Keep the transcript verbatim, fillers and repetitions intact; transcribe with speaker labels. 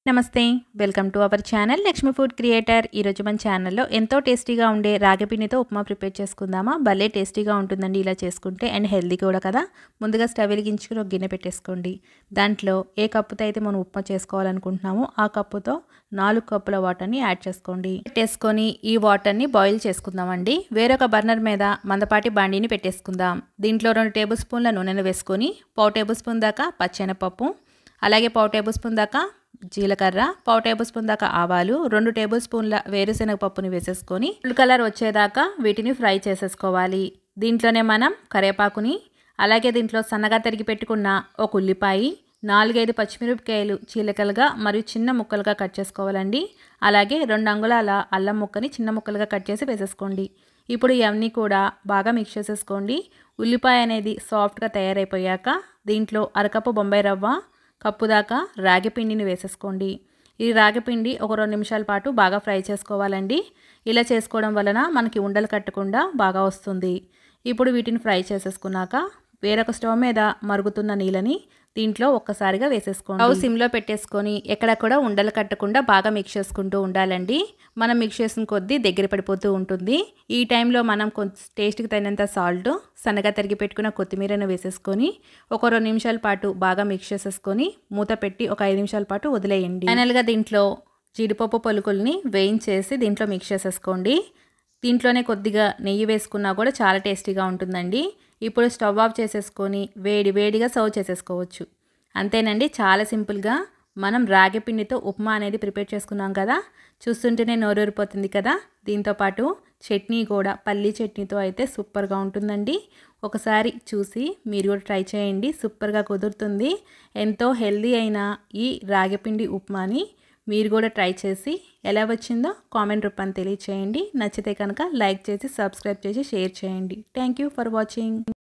Speaker 1: నమస్తే welcome to our channel Lakshmi food creator. ఈ రోజు మన ఛానల్లో ఎంతో టేస్టీగా ఉండే రాగి పిండితో ఉప్మా ప్రిపేర్ చేసుకుందామా। భలే టేస్టీగా ఉంటుందండి ఇలా చేసుకుంటే, అండ్ హెల్దీ కూడా కదా। ముందుగా స్టవ్ వెలిగించుకుని ఒక గిన్నె పెట్టేసుకోండి। దాంట్లో ఏ కప్పుతో అయితే మనం ఉప్మా చేసుకోవాలనుకుంటున్నామో ఆ కప్పుతో నాలుగు కప్పుల వాటర్ని యాడ్ చేసుకోండి। పెట్టేసుకొని ఈ వాటర్ని బాయిల్ చేసుకుందామండి। వేరొక బర్నర్ మీద మందపాటి బాండీని పెట్టేసుకుందాం। దీంట్లో రెండు టేబుల్ స్పూన్ల నూనెను వేసుకొని పావు టేబుల్ స్పూన్ దాకా పచ్చెనపప్పు, అలాగే పావు టేబుల్ స్పూన్ దాకా జీలకర్ర, పావు టేబుల్ స్పూన్ దాకా ఆవాలు, రెండు టేబుల్ స్పూన్ల వేరుశనగ పప్పుని వేసేసుకొని ఫుల్ కలర్ వచ్చేదాకా వీటిని ఫ్రై చేసేసుకోవాలి। దీంట్లోనే మనం కరివేపాకుని, అలాగే దీంట్లో సన్నగా తరిగి పెట్టుకున్న ఒక ఉల్లిపాయ, నాలుగైదు పచ్చిమిరపకాయలు చీలికలుగా మరియు చిన్న ముక్కలుగా కట్ చేసుకోవాలండి। అలాగే రెండు అంగుళాల అల్లం ముక్కని చిన్న ముక్కలుగా కట్ చేసి వేసేసుకోండి। ఇప్పుడు ఇవన్నీ కూడా బాగా మిక్స్ చేసేసుకోండి। ఉల్లిపాయ అనేది సాఫ్ట్గా తయారైపోయాక దీంట్లో అరకప్పు బొంబాయి రవ్వ, కప్పు దాకా రాగి పిండిని వేసేసుకోండి। ఈ రాగి పిండి ఒక రెండు నిమిషాల పాటు బాగా ఫ్రై చేసుకోవాలండి। ఇలా చేసుకోవడం వలన మనకి ఉండలు కట్టకుండా బాగా వస్తుంది। ఇప్పుడు వీటిని ఫ్రై చేసేసుకున్నాక వేరొక స్టవ్ మీద మరుగుతున్న నీళ్ళని దీంట్లో ఒక్కసారిగా వేసేసుకోండి। స్టవ్ సిమ్లో పెట్టేసుకొని ఎక్కడ కూడా ఉండలు కట్టకుండా బాగా మిక్స్ చేసుకుంటూ ఉండాలండి। మనం మిక్స్ చేసిన కొద్దీ దగ్గర పడిపోతూ ఉంటుంది। ఈ టైంలో మనం కొంచెం టేస్ట్కి తగినంత సాల్ట్, సన్నగా తరిగి పెట్టుకున్న కొత్తిమీరను వేసేసుకొని ఒక రెండు నిమిషాల పాటు బాగా మిక్స్ చేసేసుకొని మూత పెట్టి ఒక ఐదు నిమిషాల పాటు వదిలేయండి। ఫైనల్గా దీంట్లో జీడిపప్పు పలుకుల్ని వేయించేసి దీంట్లో మిక్స్ చేసేసుకోండి। దీంట్లోనే కొద్దిగా నెయ్యి వేసుకున్నా కూడా చాలా టేస్టీగా ఉంటుందండి। ఇప్పుడు స్టవ్ ఆఫ్ చేసేసుకొని వేడి వేడిగా సర్వ్ చేసేసుకోవచ్చు। అంతేనండి, చాలా సింపుల్గా మనం రాగి పిండితో ఉప్మా అనేది ప్రిపేర్ చేసుకున్నాం కదా। చూస్తుంటేనే నోరూరిపోతుంది కదా। దీంతోపాటు చట్నీ కూడా పల్లీ చట్నీతో అయితే సూపర్గా ఉంటుందండి। ఒకసారి చూసి మీరు కూడా ట్రై చేయండి, సూపర్గా కుదురుతుంది। ఎంతో హెల్దీ అయిన ఈ రాగి పిండి ఉప్మాని మీరు కూడా ట్రై చేసి ఎలా వచ్చిందో కామెంట్ రూపాన్ని తెలియచేయండి। నచ్చితే కనుక లైక్ చేసి సబ్స్క్రైబ్ చేసి షేర్ చేయండి। Thank you for watching.